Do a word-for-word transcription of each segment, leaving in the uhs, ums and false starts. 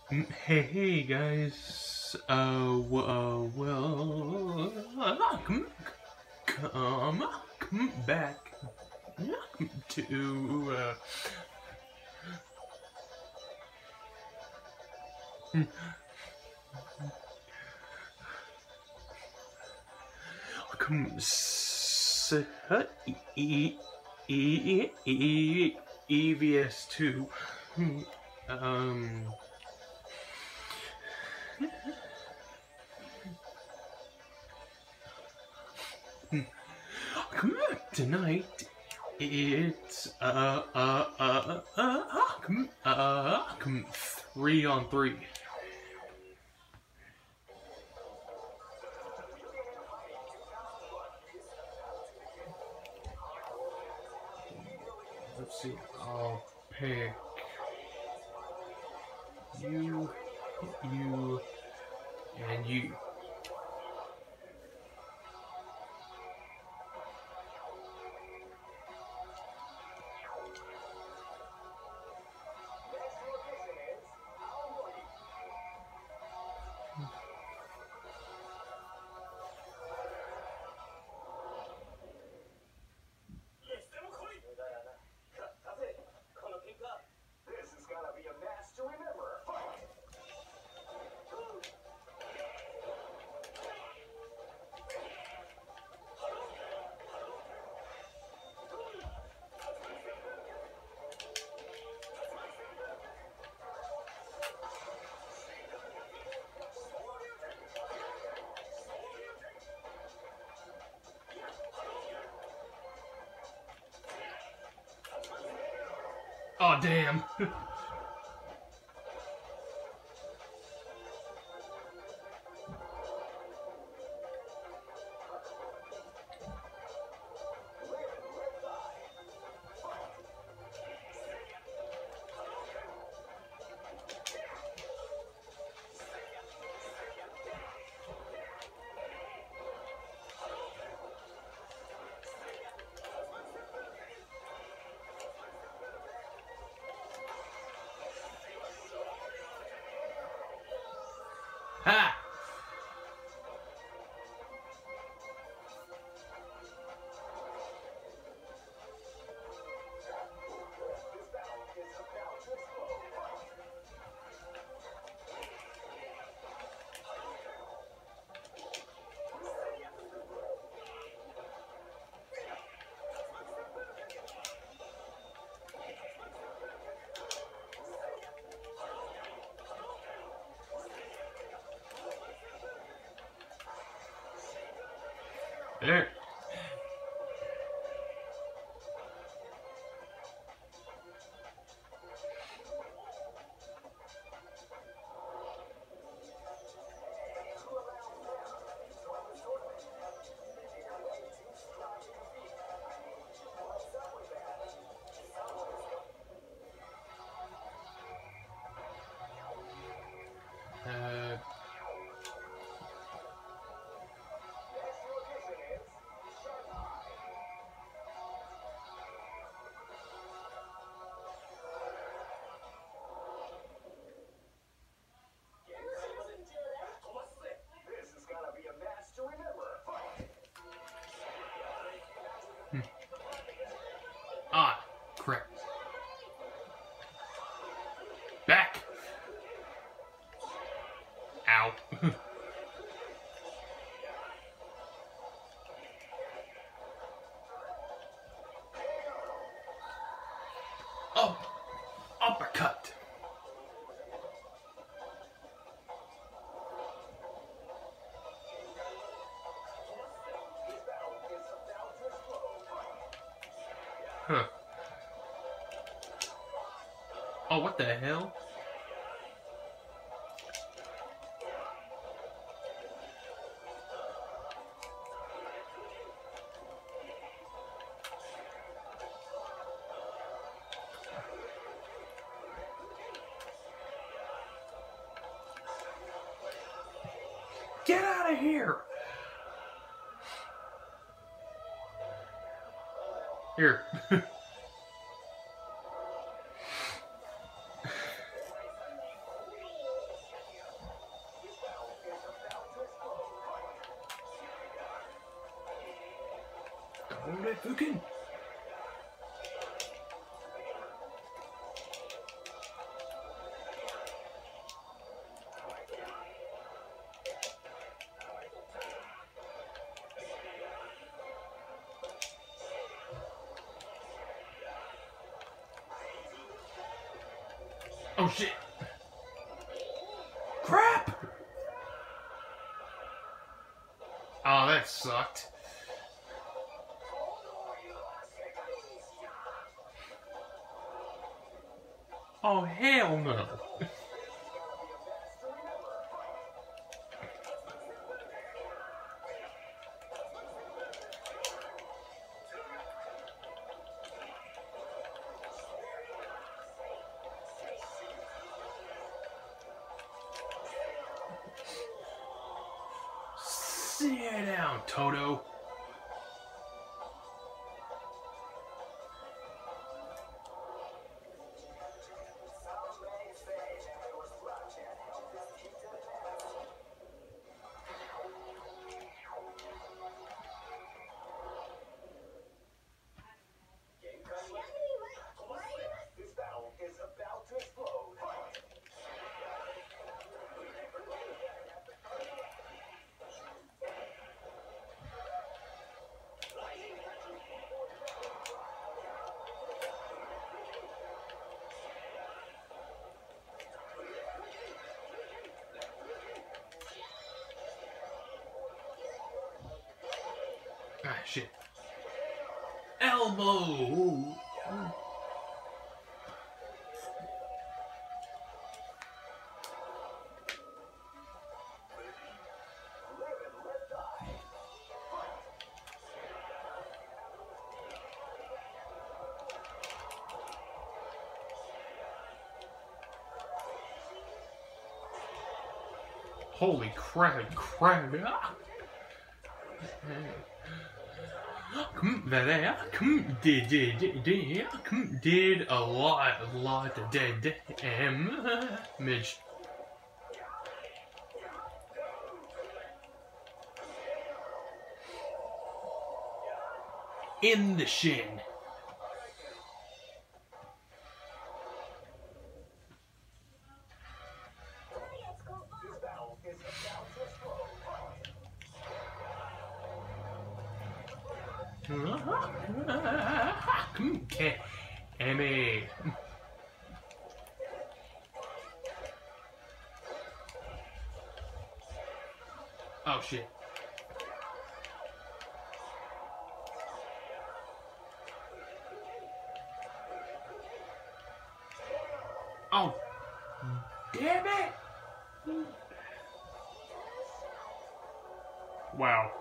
Hey, hey guys, uh, uh well, uh, come, come, come back to, uh, come, s e, e, e, E V S two, um, come back tonight. It's uh uh uh uh uh come uh come three on three. Let's see. I'll pick you, you, and you. Oh damn. Ha! There. Uh, hmm. Ah, crap. Back. Ow. Oh, uppercut. Huh. Oh, what the hell? Get out of here! Here. Holy fucking. Oh shit! Crap! Oh, that sucked. Oh, hell no. Sit down, Toto. Ah, shit. Elbow! Holy crap, crap. Ah. Come there, come did did did come did a lot a lot of dead damage. In the shin. Okay, Emmy. Oh shit. Oh, damn it! Wow.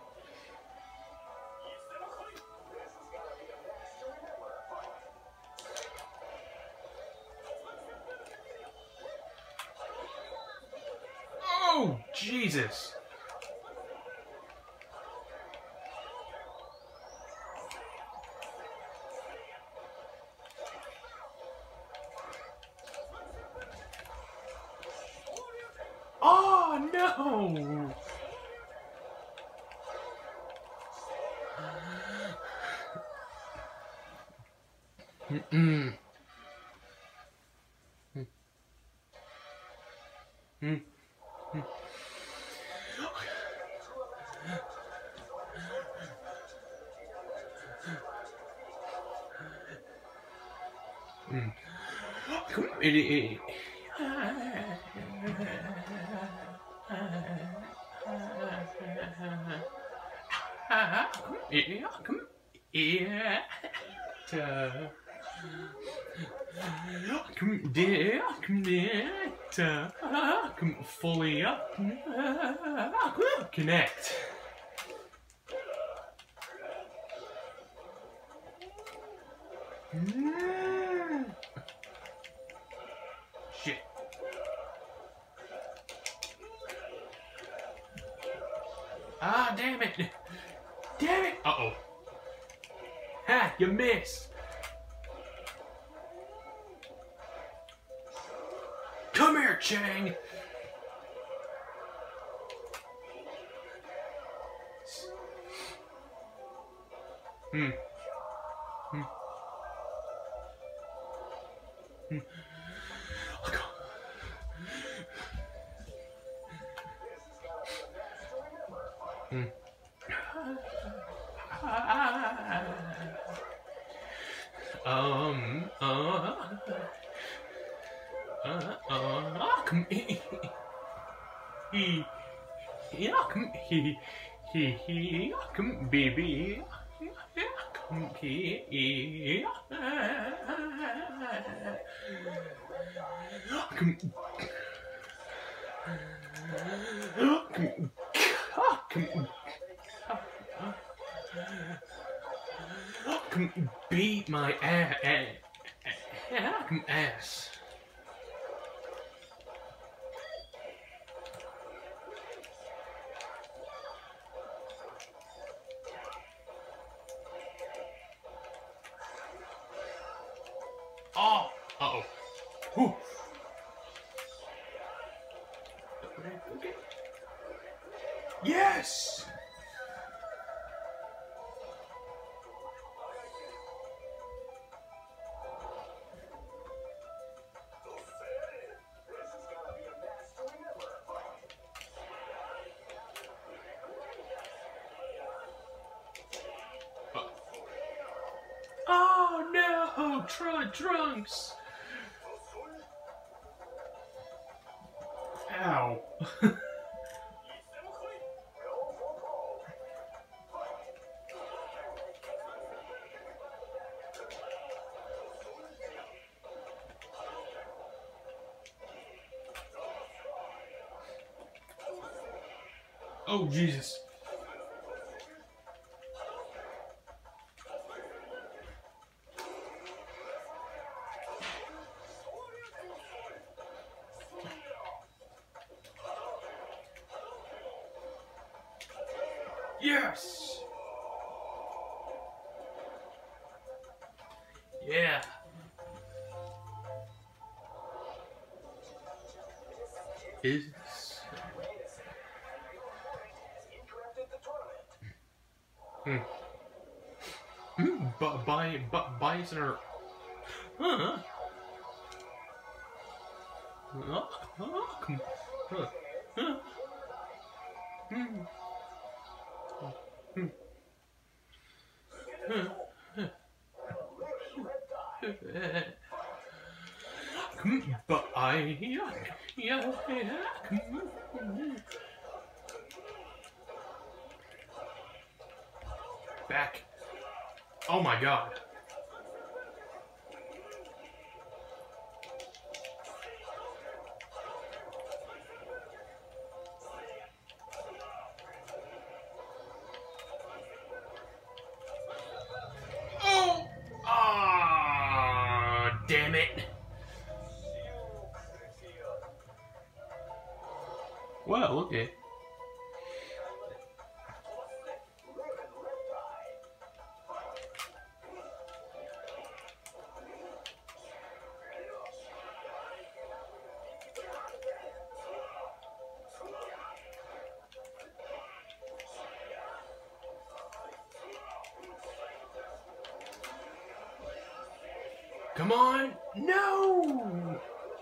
Oh, Jesus. Oh, no. Mm-mm. Mm. Mm. Mm. Come on, it, it. Come here, come here. Come there, come there. Come fully up. Connect. Shit. Ah, damn it. Damn it. Uh-oh. Ha, you missed. Come here, Chang. Hmm. Hmm. Hmm. Oh, God. Hmm. Um. Uh. Uh. Uh. Come. He. He. Come. He. He. He. Come. Baby. Come. He. Come. Come. Come. Beat my ass. Come. Ass. Oh! Uh-oh. Whew. Okay. Yes! Uh. Oh no! Try drunks! Ow. Oh, Jesus. Yes! Yeah. Is... Hmm. Hmm. But buy, but bison or... Huh? Huh? Huh? Come. Huh? Huh? Hmm. Hmm. Huh? Come. But I... Yeah. Yeah. Come. Back. Oh my God. Oh! Ah, damn it. Well, okay. Come on! No!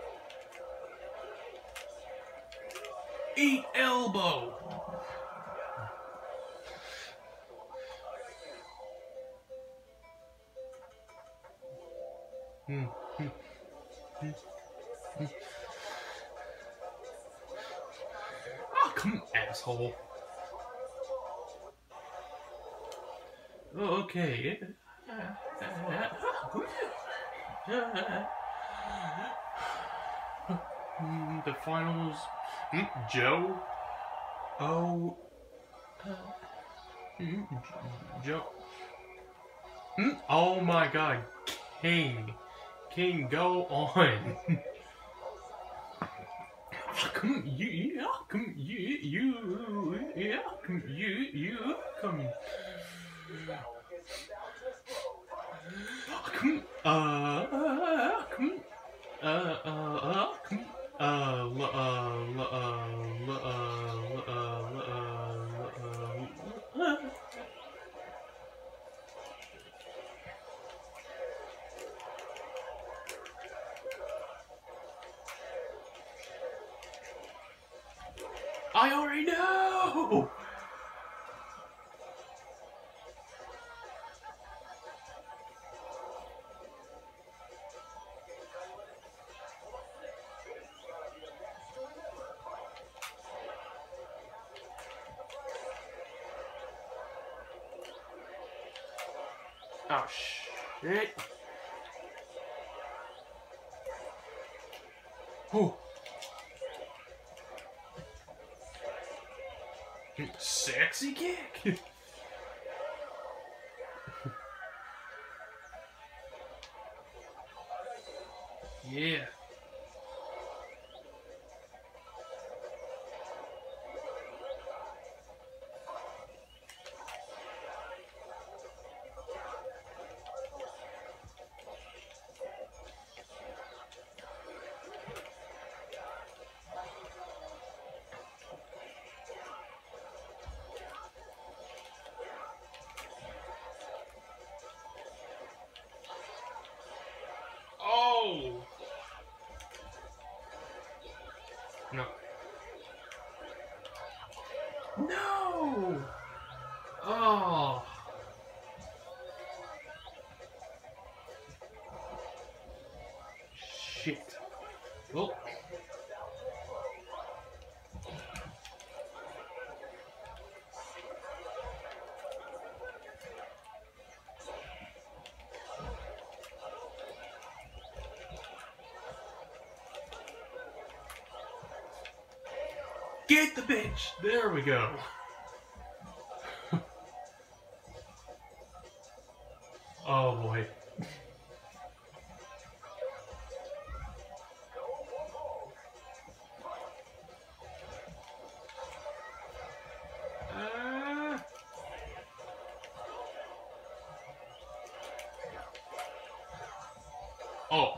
Eat elbow! Hmm. Hmm. Hmm. Hmm. Oh, come asshole. Okay. The finals. Joe. Oh. Joe. Oh my God. King. King, go on. Come you, yeah, come you, you, yeah, come you, you, come. Come, uh, come, uh, uh, uh, come, uh, uh, uh, uh, uh, uh, uh, I already know! Oh, shit. Oh. Sexy kick. Yeah. Oh. No. No. Oh. Shit. Oh. Get the bitch! There we go. Oh boy. Uh... Oh.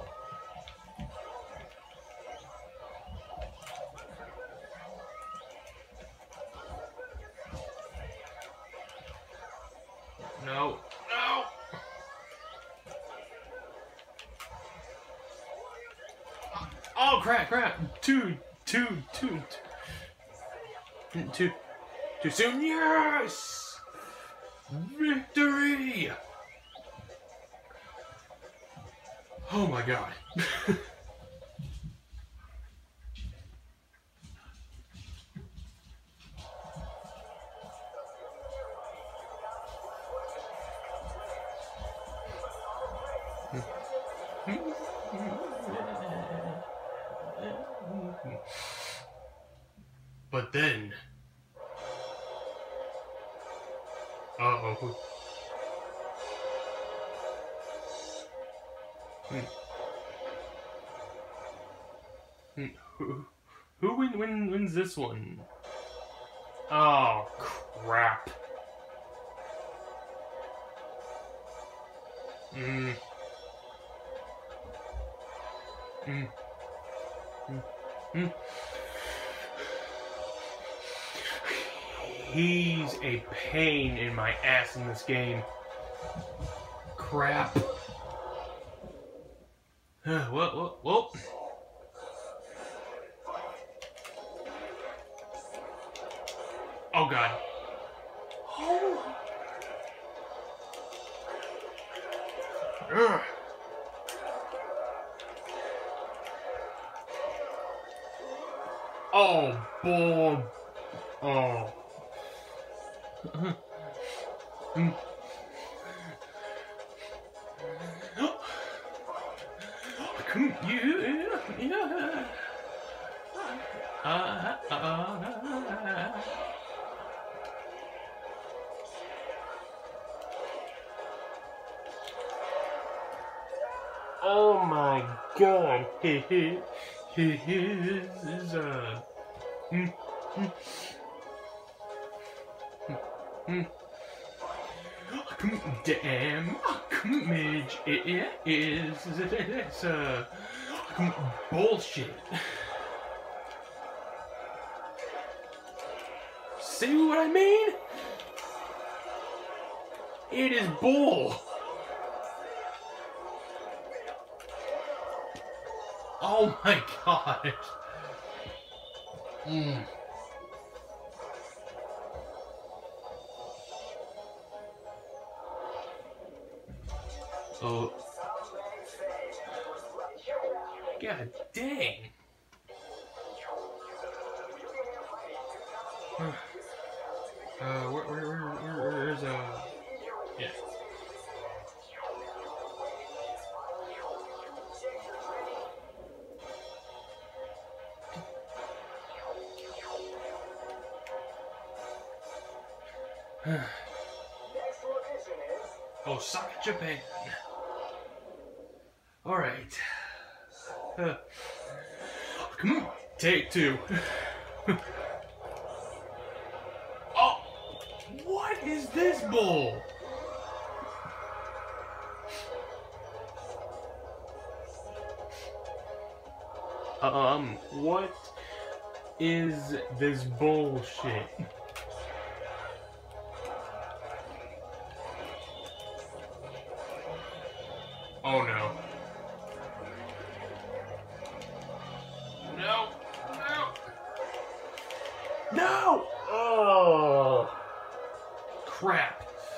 No. No! Oh crap, crap! Two, two, two, two, two, too soon. Yes! Victory! Oh my god. But then, uh oh. Hmm. Hmm. Who, who win, win, wins this one? Oh crap! Hmm. Hmm. Hmm. Hmm. He's a pain in my ass in this game. Crap. Whoa, whoa, whoa. Oh god. Oh. Ugh. Oh, boy. Oh. Mm. Come you, yeah. Uh, uh, uh, uh. Oh my god. He he he is uh. Mm, mm, mm. Damn, midge, it is it's uh bullshit. See what I mean? It is bull. Oh my god. Mm. Oh. God dang. Uh, where, where, where, where, where's, uh, yeah. Osaka, Japan. Alright. Uh, come on, take two. Oh! What is this bull? Um, what is this bullshit? Oh no. No! No! No! Oh! Crap.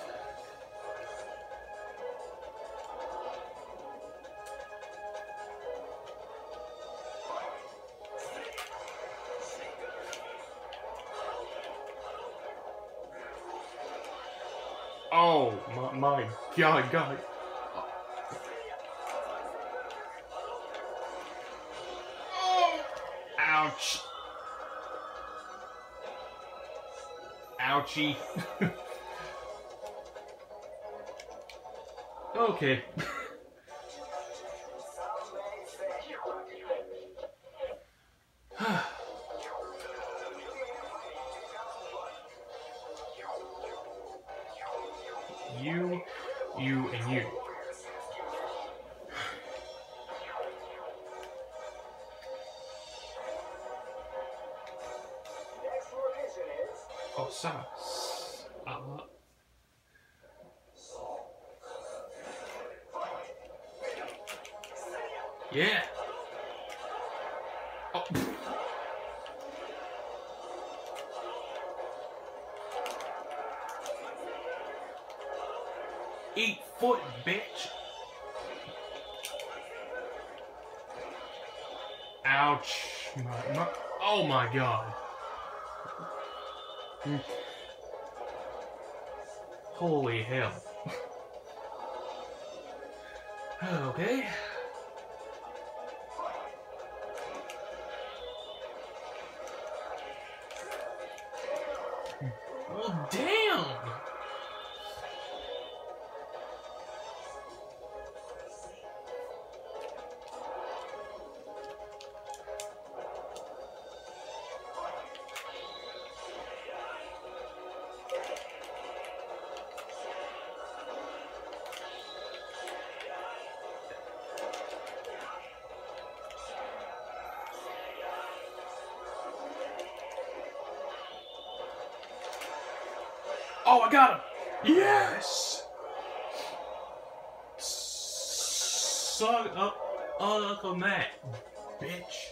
Oh my, my god, god. Ouch. Ouchie. Okay. You, you, and you. Oh, sauce. Uh, yeah. Oh. Eat foot, bitch. Ouch. My, my, oh my god. Mm. Holy hell. Okay. Well, damn. Oh, I got him! Yes! Suck up, up on that, bitch.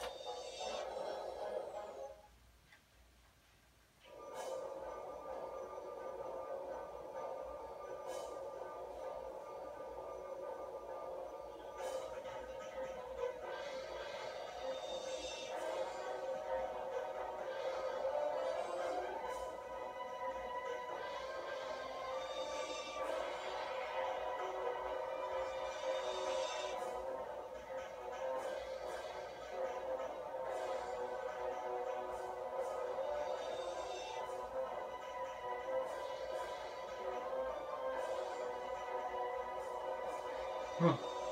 Huh.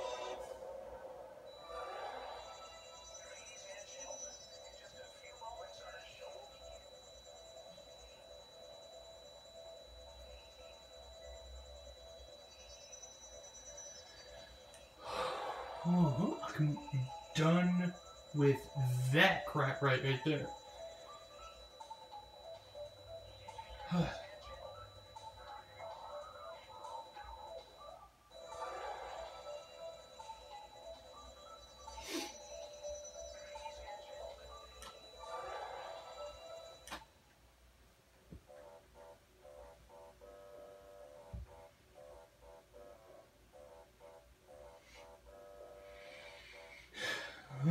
Oh, I'm done with that crap right, right there.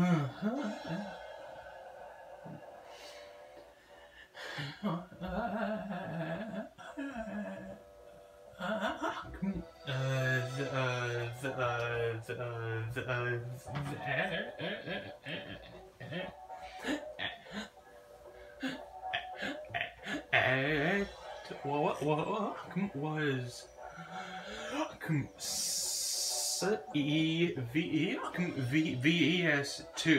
What was C V V V S two?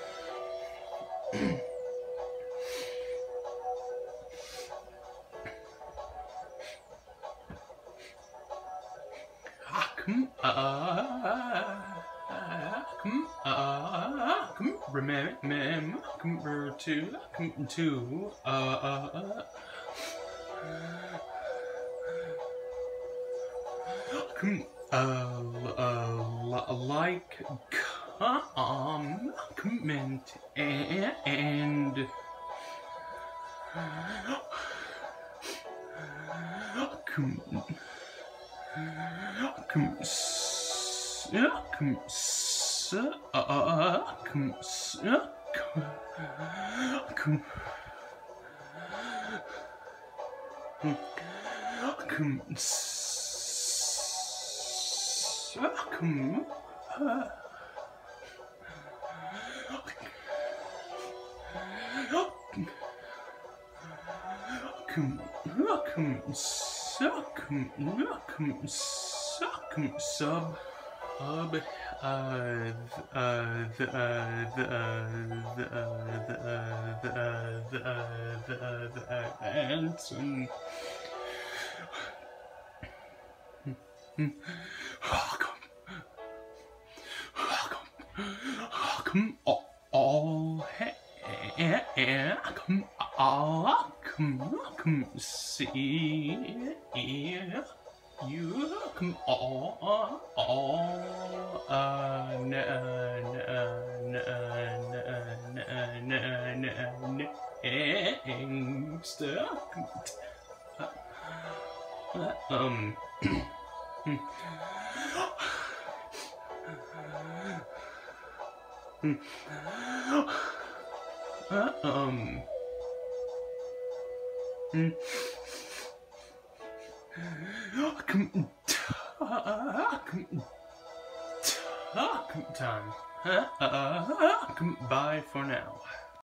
Remember to to uh uh uh uh like um comment and and come come s come s uh come s come come s come come come suck come suck sub Sub, uh, uh, the, uh, the, uh, the, uh, the, uh, the, uh, the, uh, the, uh, the, uh, ants and come all, come all, come, come see, you come all, all, uh, na, na, na, na, na, na, na, gangsta, um, um, come, come, come time. Come, bye for now.